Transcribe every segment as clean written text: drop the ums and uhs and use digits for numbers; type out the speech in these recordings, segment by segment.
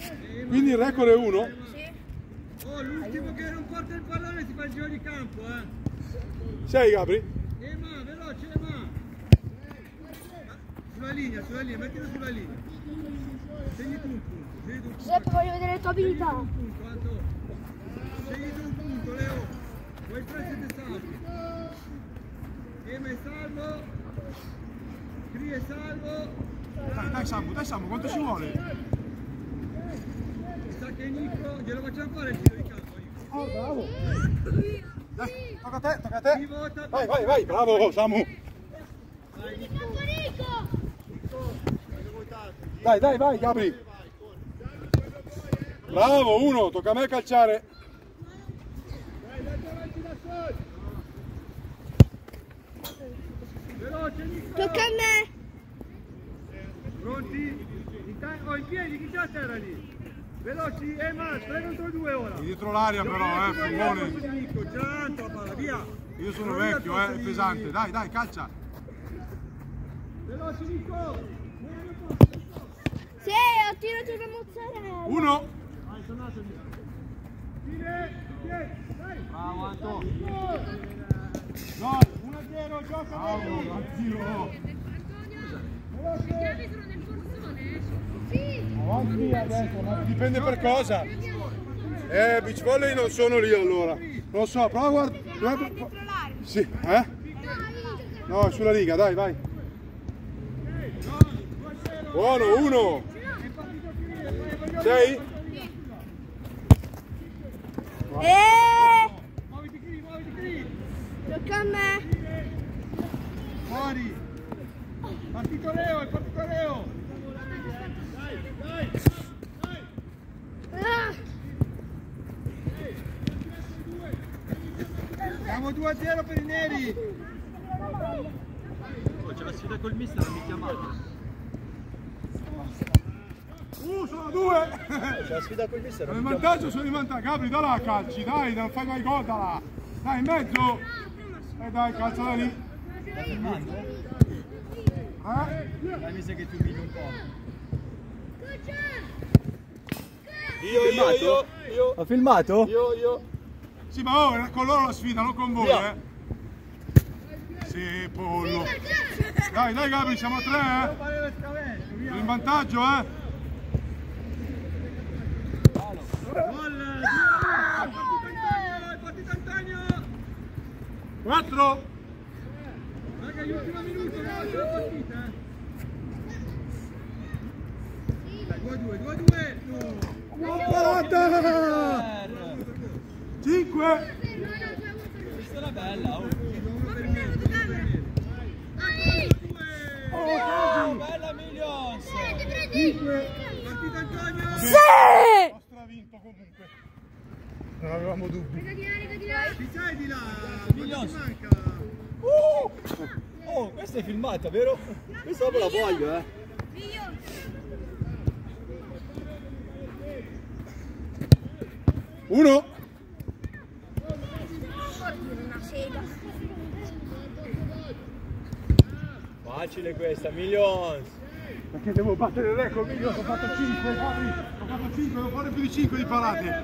Quindi il record è 1? Sì. Oh, l'ultimo che non porta il pallone si fa il giro di campo, eh. 6 Gabri? Ma, veloce, ma. Sulla linea, mettilo sulla linea. Segni tu un punto, Giuseppe, voglio vedere le tue abilità. Segni tu un punto, Leo. Voi tre siete salvi. Ema è salvo. Cri è salvo. Dai Samu, quanto ci vuole? Mi sa che Nico, glielo facciamo fare il giro di campo. Oh, bravo! Dai, tocca a te! Vai, bravo Samu! Vai, Nico! Vai, Gabri! Bravo, 1, tocca a me calciare! Veloce, Nico! Tocca a me! Pronti? In piedi, chi c'è a terra lì? Veloci, Ema, 3 contro 2 ora! È dietro l'aria però, Fulmone! Nico, già la palla, via! Io sono vecchio, è pesante, dai, calcia! Veloci, Nico! Sì, ho tirato una mozzarella! 1! Vai, tornato, Nico! Dai! Bravo Anto! No, 1-0, gioca! Bravo, Anzio! Avanti adesso, ma dipende per cosa. Beach volley non sono lì allora. Non lo so, prova guarda. Sì, No, è sulla riga, dai, vai. Buono, 1. 6? Muoviti, Cri! Tocca a me! Fuori! È partito Leo! Dai! Siamo 2-0 per i neri! Oh, c'è la sfida col mister, non mi chiamate. Sono 2! C'è la sfida col mister, Sono non in mi chiamate. vantaggio, sono in vantaggio. Gabri, dalla a calci, dai, non fai mai gol, dalla. Dai, in mezzo. Dai, calciala lì. Stai filmando? Dai, mi sa che ti umili un po'. Io. Ho filmato? Io. Sì, ma con loro la sfida, non con voi, Via. Sì, pollo. Dai, Gabri, siamo a 3, Sono in vantaggio, Gol! Partito Antonio! 4. Raga, l'ultimo minuto, veloce la partita! Dai, 2-2! No! 40! 5! Questa era bella, oh. Oh, Bella Millions! 5! Partito Antonio! Sì! Ho stravinto comunque. Non avevamo dubbi. Ci sei di là? Millions. Ti manca? Oh, questa è filmata, vero? Questa dopo la voglio, 1. Una sega. Facile questa, Millions! Perché devo battere il record, io ho fatto 5, Gabri. Ho fatto 5, devo fare più di 5 di parate.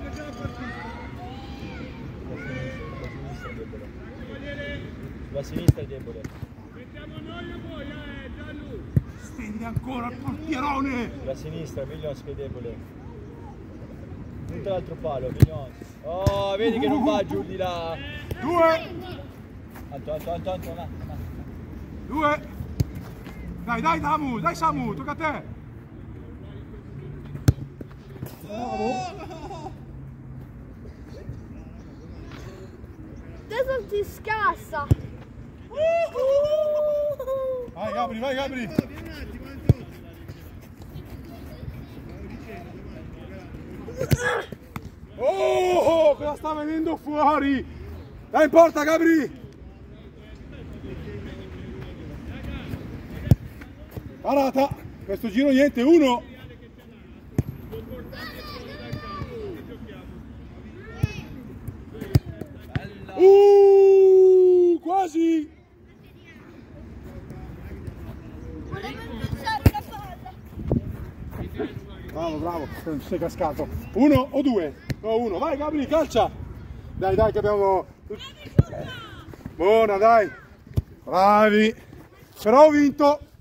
La sinistra è debole. Mettiamo noi o voi, Gianlu? Stende ancora il portierone. La sinistra, Millions che è debole. Tutto l'altro palo, Millions. Oh, vedi che non va giù di là. 2. Anto, là. 2. Dai, Samu, tocca a te. Bravo. Adesso ti scassa. Vai Gabri. Vieni un attimo, Antonio. Oh, cosa sta venendo fuori? Dai in porta, Gabri. Parata. Questo giro niente, 1. Quasi. Volevo impensare una palla. Bravo, bravo, non sei cascato. 1 o 2? No, 1. Vai Gabri, calcia. Dai, dai, che abbiamo... Buona, dai. Bravi. Però ho vinto.